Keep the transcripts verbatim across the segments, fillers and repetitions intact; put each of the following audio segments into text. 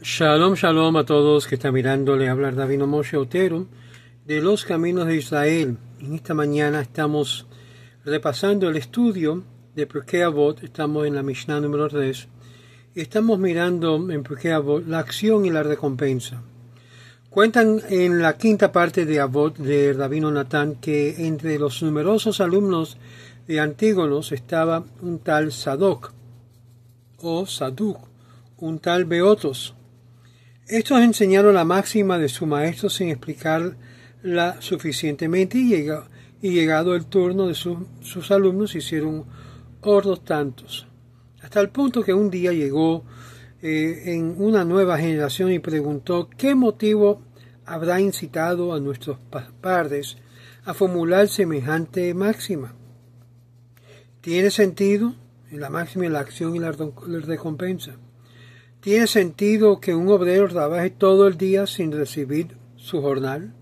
Shalom, shalom a todos que están mirando. Le habla Davino Moshe Otero de los Caminos de Israel. En esta mañana estamos repasando el estudio de Pirkei Avot. Estamos en la Mishnah número tres y estamos mirando en Pirkei Avot la acción y la recompensa. Cuentan en la quinta parte de Avot de Rabino Natán que entre los numerosos alumnos de Antígonos estaba un tal Sadoc o Saduc, un tal Beotos. Estos enseñaron la máxima de su maestro sin explicarla suficientemente y, llega, y llegado el turno de su, sus alumnos hicieron otros tantos. Hasta el punto que un día llegó eh, en una nueva generación y preguntó qué motivo habrá incitado a nuestros padres a formular semejante máxima. ¿Tiene sentido? En la máxima, la acción y la, la recompensa. ¿Tiene sentido que un obrero trabaje todo el día sin recibir su jornal?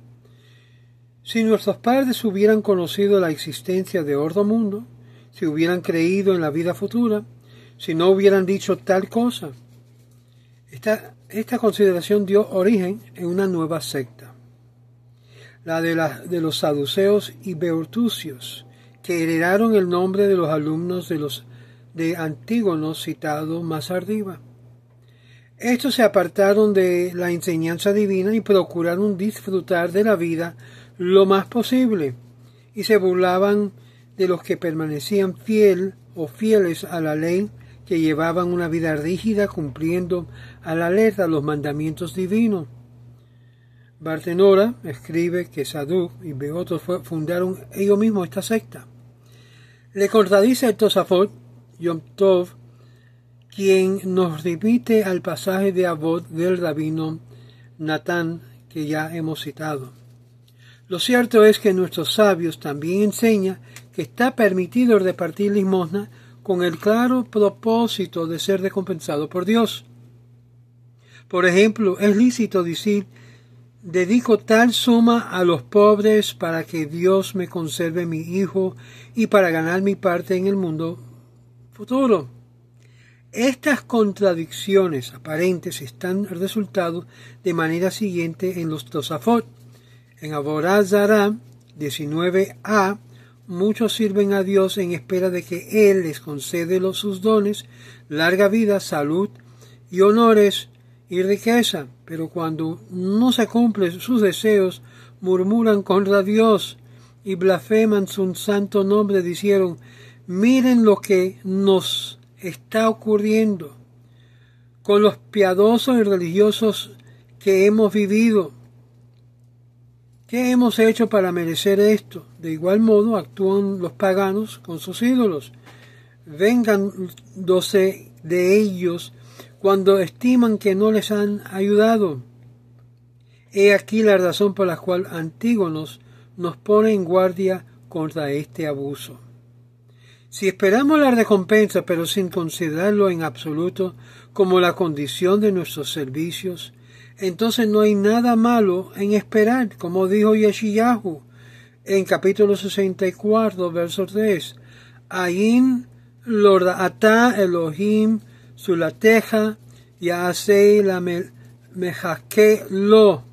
Si nuestros padres hubieran conocido la existencia de otro mundo, si hubieran creído en la vida futura, si no hubieran dicho tal cosa, esta, esta consideración dio origen en una nueva secta, la de, la, de los saduceos y beotucios, que heredaron el nombre de los alumnos de los de Antígonos citados más arriba. Estos se apartaron de la enseñanza divina y procuraron disfrutar de la vida lo más posible, y se burlaban de los que permanecían fiel o fieles a la ley, que llevaban una vida rígida cumpliendo a la letra los mandamientos divinos. Bartenora escribe que Saduc y Beotos fundaron ellos mismos esta secta. Le contradice el Tosafot Yom Tov, quien nos remite al pasaje de Avot del Rabino Natán que ya hemos citado. Lo cierto es que nuestros sabios también enseñan que está permitido repartir limosna con el claro propósito de ser recompensado por Dios. Por ejemplo, es lícito decir: dedico tal suma a los pobres para que Dios me conserve mi hijo y para ganar mi parte en el mundo futuro. Estas contradicciones aparentes están resultado de manera siguiente en los Tosafot. En Avodah Zarah diecinueve a, muchos sirven a Dios en espera de que Él les concede los, sus dones, larga vida, salud y honores y riqueza, pero cuando no se cumplen sus deseos, murmuran contra Dios y blasfeman su santo nombre, diciendo: miren lo que nos está ocurriendo con los piadosos y religiosos que hemos vivido. ¿Qué hemos hecho para merecer esto? De igual modo actúan los paganos con sus ídolos, vengándose de ellos cuando estiman que no les han ayudado. He aquí la razón por la cual Antígonos nos pone en guardia contra este abuso. Si esperamos la recompensa, pero sin considerarlo en absoluto como la condición de nuestros servicios, entonces no hay nada malo en esperar, como dijo Yeshayahu en capítulo sesenta y cuatro, verso tres. Ayin lo ra'ata Elohim sulateja ya'asei la mejake lo.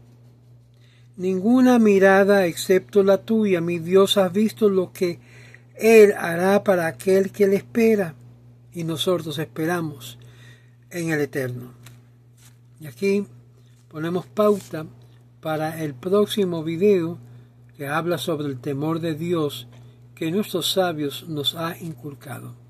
Ninguna mirada excepto la tuya, mi Dios, has visto lo que Él hará para aquel que le espera, y nosotros esperamos en el Eterno. Y aquí ponemos pauta para el próximo video que habla sobre el temor de Dios que nuestros sabios nos ha inculcado.